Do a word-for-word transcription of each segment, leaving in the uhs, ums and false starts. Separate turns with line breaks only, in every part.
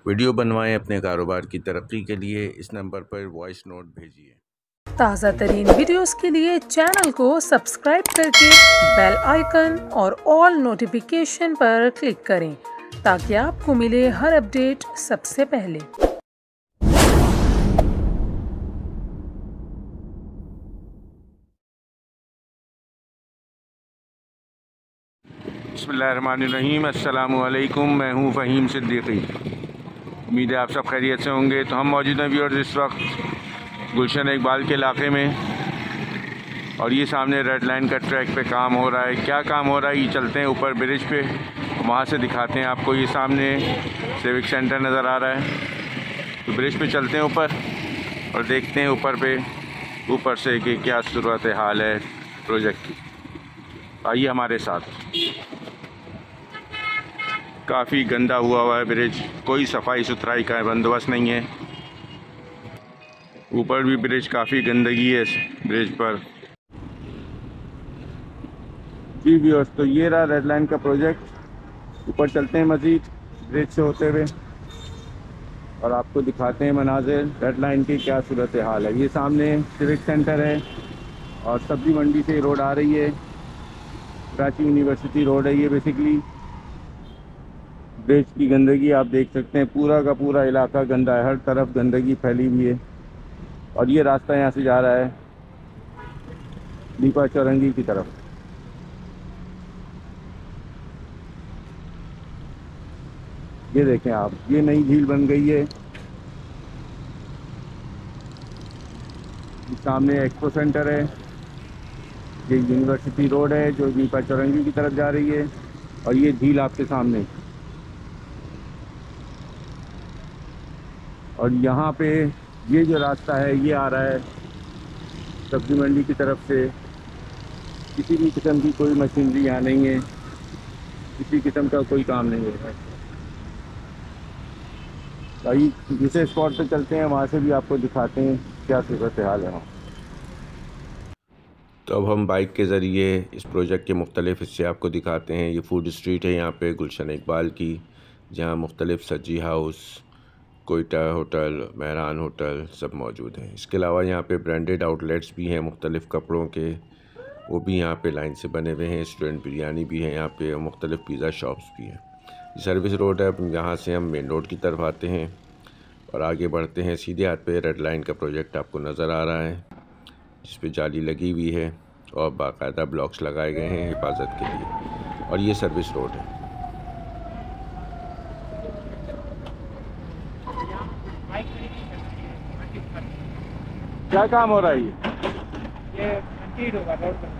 Video बनवाएं अपने कारोबार की तरक्की के लिए इस नंबर पर वॉइस नोट भेजिए।
ताज़ा तरीन वीडियोस के लिए चैनल को सब्सक्राइब करके बेल आइकन और ऑल नोटिफिकेशन पर क्लिक करें ताकि आपको मिले हर अपडेट सबसे पहले।
बिस्मिल्लाहिर्रहमानिर्रहीम, अस्सलामु अलैकुम। मैं हूँ फ़हीम सिद्दीकी। उम्मीद है आप सब खैरियत से होंगे। तो हम मौजूद हैं व्यूअर्स इस वक्त गुलशन इकबाल के इलाके में, और ये सामने रेड लाइन का ट्रैक पे काम हो रहा है। क्या काम हो रहा है, ये चलते हैं ऊपर ब्रिज पे, वहाँ से दिखाते हैं आपको। ये सामने सिविक सेंटर नज़र आ रहा है, तो ब्रिज पे चलते हैं ऊपर और देखते हैं ऊपर पे ऊपर से कि क्या सूरत हाल है प्रोजेक्ट की। आइए हमारे साथ। काफ़ी गंदा हुआ हुआ है ब्रिज, कोई सफाई सुथराई का बंदोबस्त नहीं है। ऊपर भी ब्रिज काफ़ी गंदगी है इस ब्रिज पर। जी व्यूअर्स, तो ये रहा रेड लाइन का प्रोजेक्ट। ऊपर चलते हैं मज़ीद ब्रिज से होते हुए और आपको दिखाते हैं मनाजिर रेड लाइन की क्या सूरत हाल है। ये सामने सिविक सेंटर है और सब्जी मंडी से रोड आ रही है, कराची यूनिवर्सिटी रोड है ये बेसिकली। ब्रिज की गंदगी आप देख सकते हैं, पूरा का पूरा इलाका गंदा है, हर तरफ गंदगी फैली हुई है। और ये रास्ता यहाँ से जा रहा है दीपा चौरंगी की तरफ। ये देखें आप, ये नई झील बन गई है। सामने एक्सपो सेंटर है, ये यूनिवर्सिटी रोड है जो दीपा चौरंगी की तरफ जा रही है, और ये झील आपके सामने। और यहाँ पे ये जो रास्ता है ये आ रहा है सब्जी मंडी की तरफ से। किसी भी किस्म की कोई मशीनरी यहाँ नहीं है, किसी किस्म का कोई काम नहीं है। भाई दूसरे स्पॉट पे चलते हैं, वहाँ से भी आपको दिखाते हैं क्या सूरत हाल है वहाँ। तो अब हम बाइक के ज़रिए इस प्रोजेक्ट के मुख्तलिफ़ हिस्से आपको दिखाते हैं। ये फूड स्ट्रीट है यहाँ पे गुलशन इकबाल की, जहाँ मुख्तलिफ़ Sajji house, Quetta hotel, Mehran hotel सब मौजूद हैं। इसके अलावा यहाँ पे ब्रांडेड आउटलेट्स भी हैं मुख्तलिफ़ कपड़ों के, वो भी यहाँ पे लाइन से बने हुए हैं। स्टूडेंट बिरयानी भी है यहाँ पे, मुख्तलिफ़ पिज़्ज़ा शॉप्स भी हैं। सर्विस रोड है, यहाँ से हम मेन रोड की तरफ आते हैं और आगे बढ़ते हैं। सीधे हाथ पे रेड लाइन का प्रोजेक्ट आपको नज़र आ रहा है, जिस पे जाली लगी हुई है और बाकायदा ब्लॉक्स लगाए गए हैं हिफाजत के लिए। और ये सर्विस रोड है। क्या काम हो रहा है? ये ये कंक्रीट होगा रोड पर।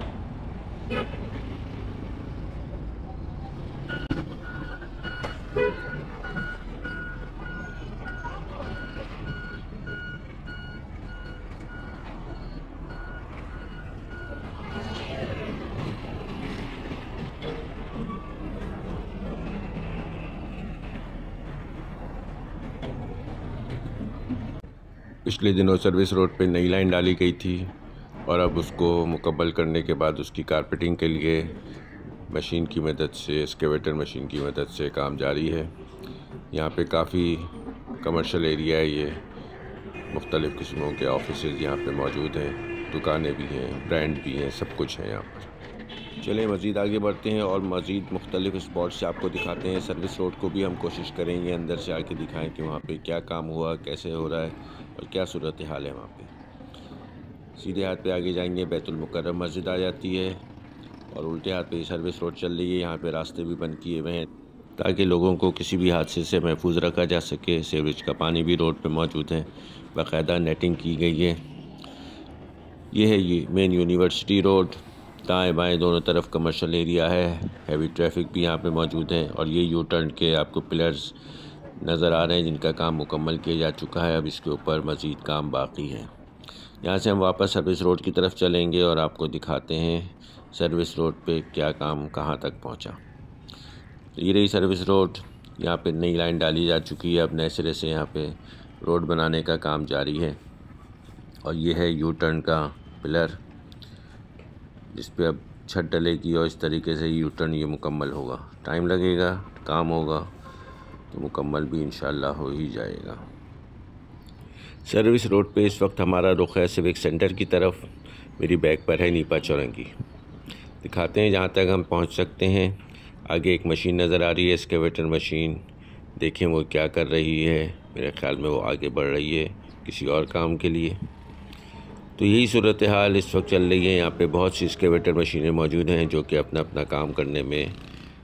पिछले दिनों सर्विस रोड पे नई लाइन डाली गई थी और अब उसको मुकम्मल करने के बाद उसकी कारपेटिंग के लिए मशीन की मदद से, एक्सकेवेटर मशीन की मदद से काम जारी है। यहाँ पे काफ़ी कमर्शियल एरिया है, ये मुख्तलिफ़ किस्मों के ऑफिसेज यहाँ पे मौजूद हैं, दुकानें भी हैं, ब्रांड भी हैं, सब कुछ है यहाँ पर। चलें मज़ीद आगे बढ़ते हैं और मज़ीद मुख्तलिफ़ स्पॉट से आपको दिखाते हैं। सर्विस रोड को भी हम कोशिश करेंगे अंदर से आके दिखाएं कि वहाँ पे क्या काम हुआ, कैसे हो रहा है और क्या सूरत हाल है वहाँ पे। सीधे हाथ पे आगे जाएंगे बैतुल मुकर्रम मस्जिद आ जाती है और उल्टे हाथ पे सर्विस रोड चल रही है। यहाँ पे रास्ते भी बंद किए हुए हैं ताकि लोगों को किसी भी हादसे से महफूज रखा जा सके। सीवरेज का पानी भी रोड पे मौजूद है, बाकायदा नेटिंग की गई है। ये है ये मेन यूनिवर्सिटी रोड, दाएँ बाएँ दोनों तरफ कमर्शियल एरिया है, हैवी ट्रैफिक भी यहाँ पे मौजूद है। और ये यू टर्न के आपको पिलर्स नज़र आ रहे हैं जिनका काम मुकम्मल किया जा चुका है, अब इसके ऊपर मज़ीद काम बाकी है। यहाँ से हम वापस सर्विस रोड की तरफ चलेंगे और आपको दिखाते हैं सर्विस रोड पे क्या काम कहाँ तक पहुँचा। ये रही सर्विस रोड, यहाँ पे नई लाइन डाली जा चुकी है, अब नए सिरे से यहाँ पे रोड बनाने का काम जारी है। और ये है यू टर्न का पिलर जिस पे अब छत डलेगी और इस तरीके से यू टर्न ये मुकम्मल होगा। टाइम लगेगा, काम होगा, तो मुकम्मल भी इंशाल्लाह हो ही जाएगा। सर्विस रोड पे इस वक्त हमारा रुख है सिविक सेंटर की तरफ। मेरी बैक पर है नीपा चौरंगी। दिखाते हैं जहाँ तक हम पहुँच सकते हैं। आगे एक मशीन नज़र आ रही है, एक्सकेवेटर मशीन। देखें वो क्या कर रही है। मेरे ख़्याल में वो आगे बढ़ रही है किसी और काम के लिए। तो यही सूरत हाल इस वक्त चल रही है। यहाँ पे बहुत सी एक्सकेवेटर मशीनें मौजूद हैं जो कि अपना अपना काम करने में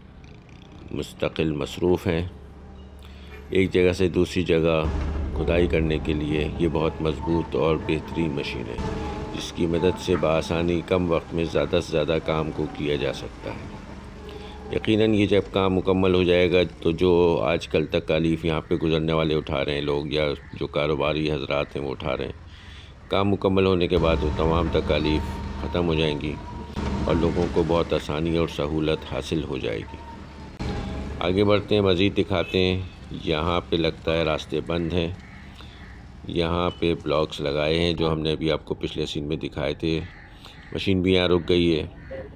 मुस्तकिल मसरूफ़ हैं। एक जगह से दूसरी जगह खुदाई करने के लिए ये बहुत मज़बूत और बेहतरीन मशीन है, जिसकी मदद से बआसानी कम वक्त में ज़्यादा से ज़्यादा काम को किया जा सकता है। यकीनन ये जब काम मुकम्मल हो जाएगा तो जो आजकल तकालीफ़ यहाँ पे गुज़रने वाले उठा रहे हैं लोग, या जो कारोबारी हजरात हैं वो उठा रहे हैं, काम मुकम्मल होने के बाद वो तमाम तकालीफ़ ख़त्म हो जाएंगी और लोगों को बहुत आसानी और सहूलत हासिल हो जाएगी। आगे बढ़ते हैं, मज़ीद दिखाते हैं। यहाँ पे लगता है रास्ते बंद हैं। यहाँ पे ब्लॉक्स लगाए हैं जो हमने अभी आपको पिछले सीन में दिखाए थे। मशीन भी यहाँ रुक गई है,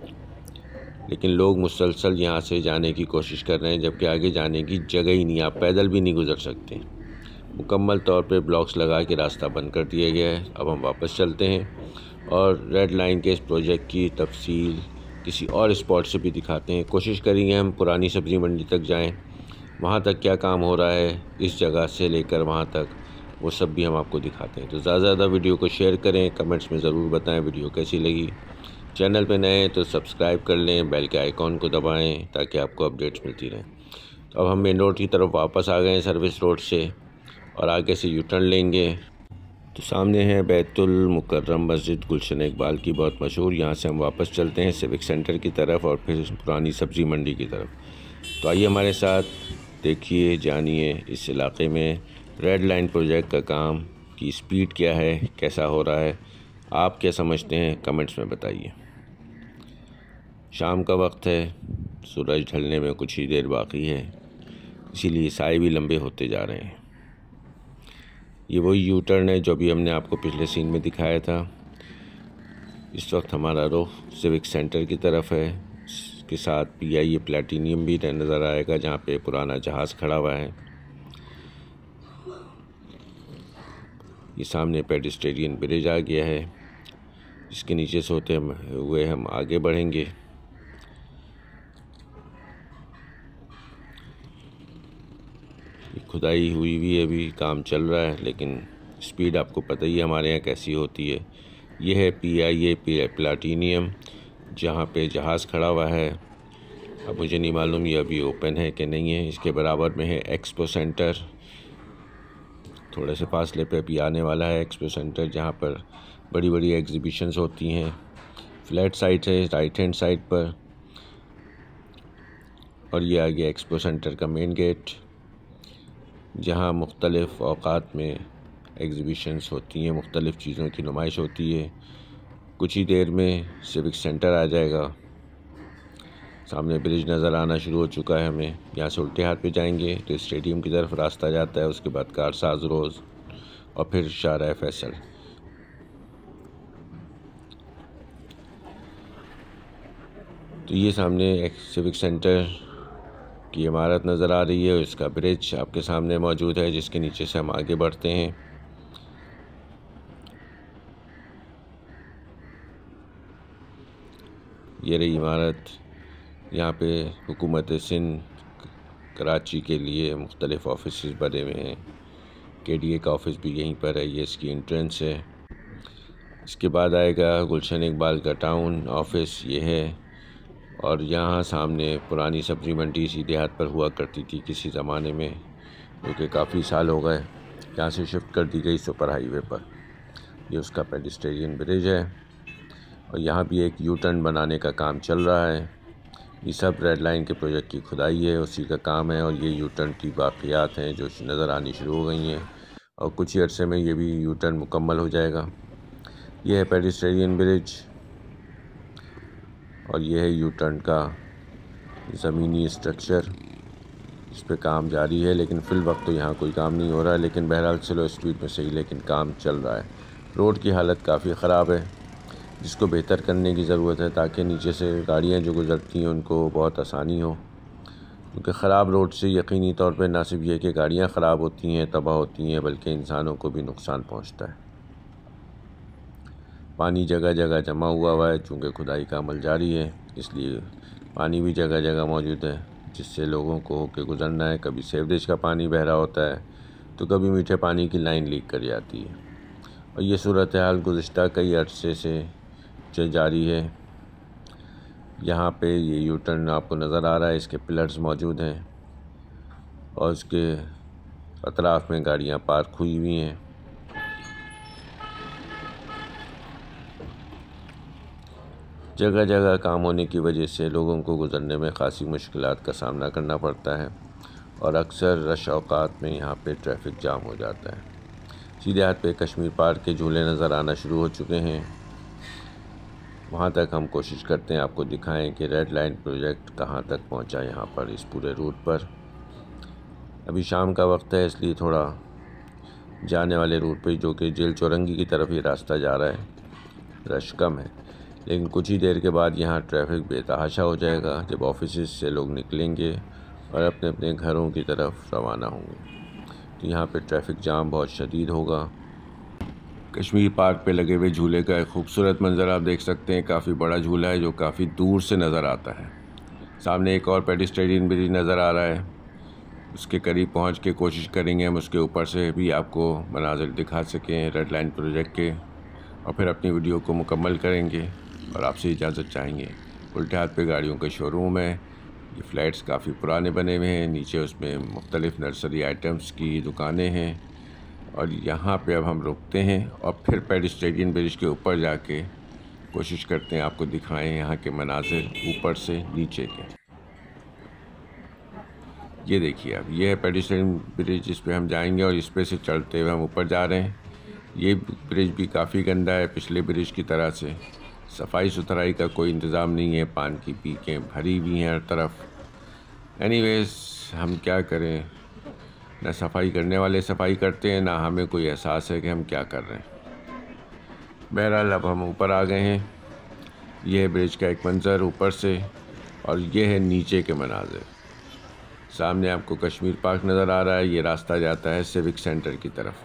लेकिन लोग मुसलसल यहाँ से जाने की कोशिश कर रहे हैं, जबकि आगे जाने की जगह ही नहीं, आप पैदल भी नहीं गुज़र सकते। मुकम्मल तौर पे ब्लॉक्स लगा के रास्ता बंद कर दिया गया है। अब हम वापस चलते हैं और रेड लाइन के इस प्रोजेक्ट की तफसील किसी और स्पॉट से भी दिखाते हैं। कोशिश करेंगे हम पुरानी सब्ज़ी मंडी तक जाएं, वहाँ तक क्या काम हो रहा है, इस जगह से लेकर वहाँ तक, वो सब भी हम आपको दिखाते हैं। तो ज़्यादा से ज़्यादा वीडियो को शेयर करें, कमेंट्स में ज़रूर बताएं वीडियो कैसी लगी। चैनल पे नए हैं तो सब्सक्राइब कर लें, बेल के आइकॉन को दबाएं ताकि आपको अपडेट्स मिलती रहें। तो अब हम मेन रोड की तरफ वापस आ गए हैं सर्विस रोड से, और आगे से यू टर्न लेंगे तो सामने है बैतुल मुकर्रम मस्जिद गुलशन इकबाल की, बहुत मशहूर। यहाँ से हम वापस चलते हैं सिविक सेंटर की तरफ और फिर पुरानी सब्ज़ी मंडी की तरफ। तो आइए हमारे साथ देखिए, जानिए इस इलाके में रेड लाइन प्रोजेक्ट का काम की स्पीड क्या है, कैसा हो रहा है, आप क्या समझते हैं, कमेंट्स में बताइए। शाम का वक्त है, सूरज ढलने में कुछ ही देर बाकी है, इसीलिए साए भी लंबे होते जा रहे हैं। ये वही यू टर्न है जो भी हमने आपको पिछले सीन में दिखाया था। इस वक्त हमारा रुख सिविक सेंटर की तरफ है। इसके साथ पी आई ए प्लेटिनियम भी नज़र आएगा जहाँ पे पुराना जहाज़ खड़ा हुआ है। ये सामने पेडिस्ट्रेनियन ब्रिज आ गया है, जिसके नीचे से होते हुए हम आगे बढ़ेंगे। खुदाई हुई हुई है, अभी काम चल रहा है, लेकिन स्पीड आपको पता ही है हमारे यहाँ कैसी होती है। यह है पी आई ए प्लेटिनियम जहाँ पे जहाज़ खड़ा हुआ है। अब मुझे नहीं मालूम ये अभी ओपन है कि नहीं है। इसके बराबर में है एक्सपो सेंटर, थोड़े से फासले पे अभी आने वाला है एक्सपो सेंटर, जहाँ पर बड़ी बड़ी एग्जीबिशंस होती हैं। फ्लैट साइड है राइट हैंड साइड पर, और ये आ गया एक्सपो सेंटर का मेन गेट, जहाँ मुख्तलिफ़ औक़ात में एग्ज़िबिशन्स होती हैं, मुख्तलिफ़ चीज़ों की नुमाइश होती है। कुछ ही देर में सिविक सेंटर आ जाएगा। सामने ब्रिज नज़र आना शुरू हो चुका है हमें। यहाँ से उल्टे हाथ पे जाएंगे तो स्टेडियम की तरफ रास्ता जाता है, उसके बाद कारसाज रोज़ और फिर शाहराह फैसल। तो ये सामने एक सिविक सेंटर की इमारत नज़र आ रही है, और इसका ब्रिज आपके सामने मौजूद है, जिसके नीचे से हम आगे बढ़ते हैं। ये रही इमारत। यहाँ पे हुकूमत सिंध कराची के लिए मुख्तलिफ़ ऑफिस बने हुए हैं। के डी ए का ऑफिस भी यहीं पर है, ये इसकी एंट्रेंस है। इसके बाद आएगा गुलशन इकबाल का टाउन ऑफिस, ये है। और यहाँ सामने पुरानी सब्ज़ी मंडी सीधे हाथ पर हुआ करती थी किसी ज़माने में, जो कि काफ़ी साल हो गए यहाँ से शिफ्ट कर दी गई सुपर हाईवे पर। ये उसका पेडिस्ट्रेनियन ब्रिज है, और यहाँ भी एक यू टर्न बनाने का काम चल रहा है। ये सब रेड लाइन के प्रोजेक्ट की खुदाई है, उसी का काम है। और ये यू टर्न की बाक़ियात हैं जो नज़र आनी शुरू हो गई हैं, और कुछ ही अर्से में ये भी यू टर्न मुकम्मल हो जाएगा। ये है पेडिस्ट्रेनियन ब्रिज, और ये है यू टर्न का ज़मीनी स्ट्रक्चर। इस पे काम जारी है, लेकिन फ़िल वक्त तो यहाँ कोई काम नहीं हो रहा है, लेकिन बहरहाल स्लो स्पीड में सही, लेकिन काम चल रहा है। रोड की हालत काफ़ी ख़राब है, जिसको बेहतर करने की ज़रूरत है, ताकि नीचे से गाड़ियाँ जो गुज़रती हैं उनको बहुत आसानी हो। क्योंकि ख़राब रोड से यकीनी तौर पे ना सिर्फ ये कि गाड़ियाँ ख़राब होती हैं, तबाह होती हैं, बल्कि इंसानों को भी नुकसान पहुंचता है। पानी जगह जगह जमा हुआ हुआ है, चूँकि खुदाई का अमल जारी है, इसलिए पानी भी जगह जगह मौजूद है, जिससे लोगों को होके गुजरना है। कभी सीवरेज का पानी बह रहा होता है तो कभी मीठे पानी की लाइन लीक कर जाती है, और ये सूरत हाल गुज़िश्ता कई अरसे से जारी है। यहाँ पे ये यू टर्न आपको नज़र आ रहा है, इसके पिलर्स मौजूद हैं और इसके अतराफ़ में गाड़ियाँ पार्क हुई हुई हैं। जगह जगह काम होने की वजह से लोगों को गुज़रने में ख़ासी मुश्किलात का सामना करना पड़ता है, और अक्सर रश औक़ात में यहाँ पे ट्रैफिक जाम हो जाता है। सीधे हाथ पे कश्मीर पार्क के झूले नज़र आना शुरू हो चुके हैं। वहाँ तक हम कोशिश करते हैं आपको दिखाएं कि रेड लाइन प्रोजेक्ट कहाँ तक पहुँचा यहाँ पर, इस पूरे रूट पर। अभी शाम का वक्त है, इसलिए थोड़ा जाने वाले रूट पे, जो कि जेल चौरंगी की तरफ ये रास्ता जा रहा है, रश कम है। लेकिन कुछ ही देर के बाद यहाँ ट्रैफिक बेतहाशा हो जाएगा, जब ऑफिस से लोग निकलेंगे और अपने अपने घरों की तरफ रवाना होंगे, तो यहाँ पे ट्रैफिक जाम बहुत शदीद होगा। कश्मीर पार्क पे लगे हुए झूले का एक खूबसूरत मंज़र आप देख सकते हैं। काफ़ी बड़ा झूला है जो काफ़ी दूर से नज़र आता है। सामने एक और पेडिस्ट्रियन ब्रिज नज़र आ रहा है, उसके करीब पहुँच के कोशिश करेंगे हम उसके ऊपर से भी आपको मनाज़िर दिखा सकें रेड लाइन प्रोजेक्ट के, और फिर अपनी वीडियो को मुकम्मल करेंगे और आपसे इजाज़त चाहेंगे। उल्टे हाथ पे गाड़ियों का शोरूम है। ये फ्लैट्स काफ़ी पुराने बने हुए हैं, नीचे उसमें मुख्तलिफ़ नर्सरी आइटम्स की दुकानें हैं, और यहाँ पे अब हम रुकते हैं और फिर पेडिस्ट्रियन ब्रिज के ऊपर जाके कोशिश करते हैं आपको दिखाएं यहाँ के मनाज़िर ऊपर से नीचे के। ये देखिए अब, ये है पेडिस्ट्रियन ब्रिज, इस पे हम जाएंगे और इस पे से चढ़ते हुए हम ऊपर जा रहे हैं। ये ब्रिज भी काफ़ी गंदा है, पिछले ब्रिज की तरह से सफाई सुथराई का कोई इंतज़ाम नहीं है, पान की पीकें भरी हुई हैं हर तरफ। एनीवेज़ हम क्या करें, ना सफाई करने वाले सफाई करते हैं, ना हमें कोई एहसास है कि हम क्या कर रहे हैं। बहरहाल अब हम ऊपर आ गए हैं। यह है ब्रिज का एक मंज़र ऊपर से, और ये है नीचे के मनाज़िर। सामने आपको कश्मीर पार्क नज़र आ रहा है, ये रास्ता जाता है सिविक सेंटर की तरफ,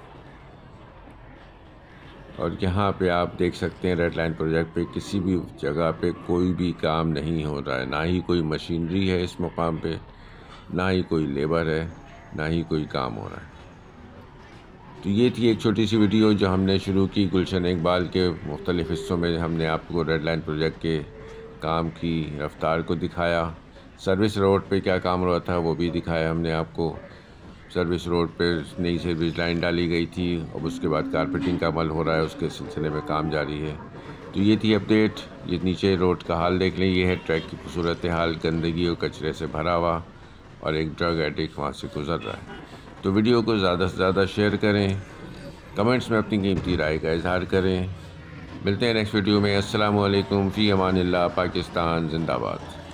और यहाँ पे आप देख सकते हैं रेड लाइन प्रोजेक्ट पे किसी भी जगह पे कोई भी काम नहीं हो रहा है, ना ही कोई मशीनरी है इस मुकाम पे, ना ही कोई लेबर है, ना ही कोई काम हो रहा है। तो ये थी एक छोटी सी वीडियो जो हमने शुरू की। गुलशन इकबाल के मुख्तलिफ़ हिस्सों में हमने आपको रेड लाइन प्रोजेक्ट के काम की रफ्तार को दिखाया। सर्विस रोड पे क्या काम हो रहा था वो भी दिखाया हमने आपको। सर्विस रोड पे नई सर्विस लाइन डाली गई थी, अब उसके बाद कारपेटिंग का अमल हो रहा है, उसके सिलसिले में काम जारी है। तो ये थी अपडेट। ये नीचे रोड का हाल देख लें, ये है ट्रैक की सूरत हाल, गंदगी और कचरे से भरा हुआ, और एक ड्रग एडिक्ट वहाँ से गुज़र रहा है। तो वीडियो को ज़्यादा से ज़्यादा शेयर करें, कमेंट्स में अपनी कीमती राय का इजहार करें। मिलते हैं नेक्स्ट वीडियो में। अस्सलामु अलैकुम, फ़ी अमानिल्लाह, पाकिस्तान जिंदाबाद।